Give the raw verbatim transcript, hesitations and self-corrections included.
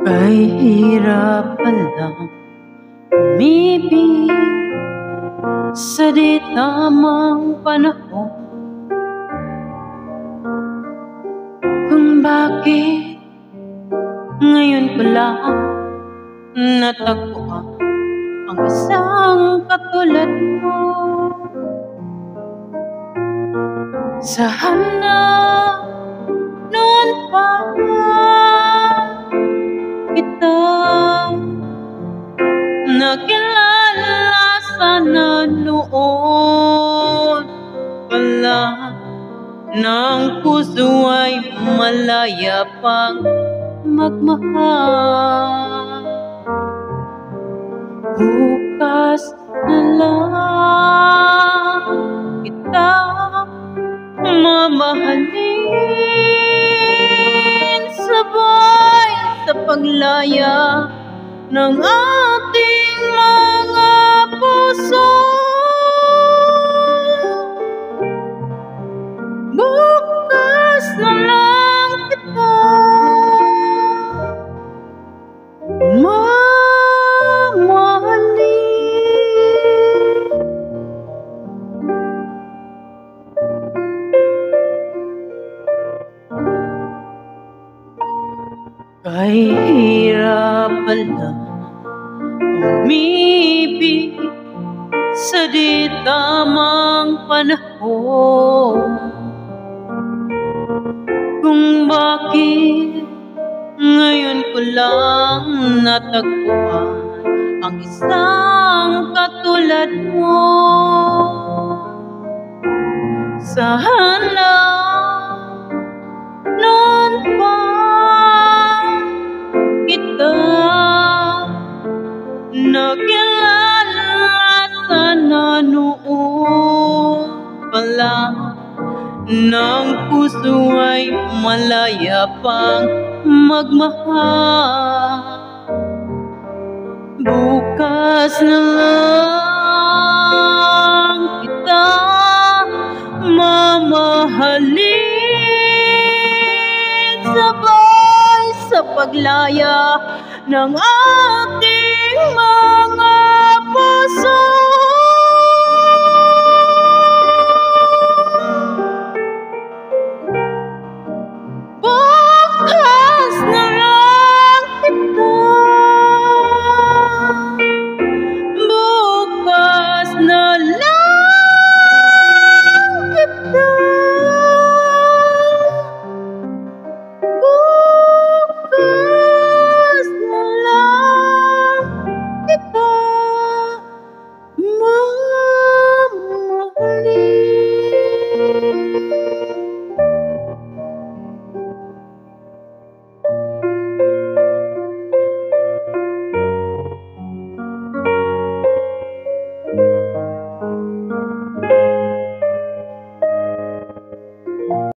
Kay hirap palang umibig sa di tamang panahon, kung bakit ngayon ko lang natagpuan ang isang katulad mo. Sana noon pa kita nakilala, sana noon pala ng puso ay malaya pang magmahal. Bukas na lang kita mamahalin, sabay sa paglaya ng ating mga puso. Bukas na lang kita mamahalin. Kay hirap pala umibig sa di tamang panahon, kung bakit ngayon ko lang natagpuan ang isang katulad mo. Sana noon pa kita nakilala, sana noon pala ng puso ay malaya pang magmahal. Bukas na lang kita mamahalin, sabay sa paglaya ng ating mga puso.